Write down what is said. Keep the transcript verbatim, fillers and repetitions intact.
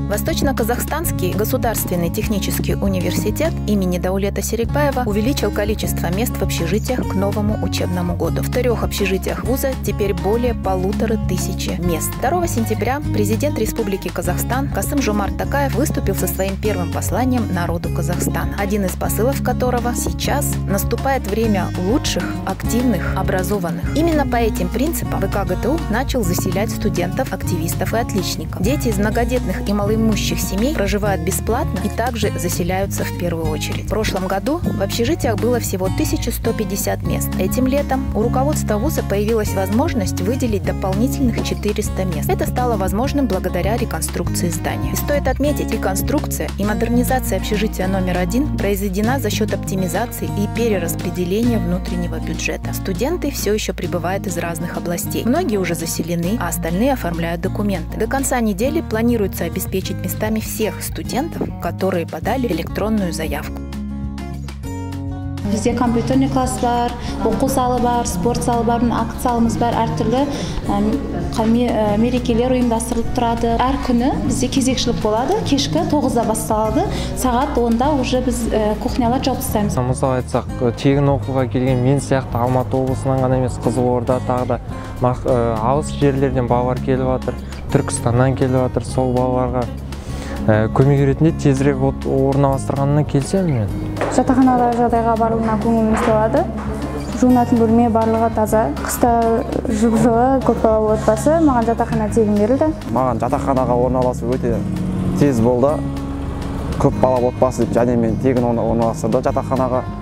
Восточно-Казахстанский государственный технический университет имени Даулета Серикбаева увеличил количество мест в общежитиях к новому учебному году. В трех общежитиях вуза теперь более полутора тысячи мест. второго сентября президент Республики Казахстан Касым-Жомарт Токаев выступил со своим первым посланием народу Казахстана, один из посылов которого: сейчас наступает время лучших, активных, образованных. Именно по этим принципам вэ ка гэ тэ у начал заселять студентов, активистов и отличников. Дети из многодетных и малоимущих семей проживают бесплатно и также заселяются в первую очередь. В прошлом году в общежитиях было всего тысяча сто пятьдесят мест. Этим летом у руководства вуза появилась возможность выделить дополнительных четыреста мест. Это стало возможным благодаря реконструкции здания. И стоит отметить, реконструкция и модернизация общежития номер один произведена за счет оптимизации и перераспределения внутреннего бюджета. Студенты все еще прибывают из разных областей. Многие уже заселены, а остальные оформляют документы. До конца недели планируется обеспечить местами всех студентов, которые подали электронную заявку. Бізде компьютерный класс бар, оқу залы бар, спорт залы бар, акт залымыз бар, әртүрлі мерекелер ұйымдастырылып тұрады. Әр күні бізде кезекшілік болады, кешкі тоғызда басталады, сағат онда уже біз кухнялар жауып тастаймыз. Мысалы айтсақ, тегін оқуға келген мен сияқты Алматы облысынан ғана емес, Қызылорда тағы да алыс жерлерден балалар келіп жатыр, Түркістаннан келіп жатыр. Сол балаларға көмек ретінде тезірек орналастырғанына келсем мен. Жатақханада жағдайға барлығына көңіліміз толады. Жуынатын бөлме барлығы таза. Қыста жылы көпбалалы отбасы, маған жатақхана тегін берілді. Маған жатақханаға орналасу өте тез болды. Көпбалалы отбасы және мен тегін орналастырды жатақханаға.